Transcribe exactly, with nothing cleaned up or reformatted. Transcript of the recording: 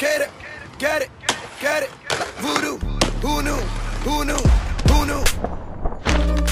Get it, get it, get it. Voodoo, who knew, who knew, who knew?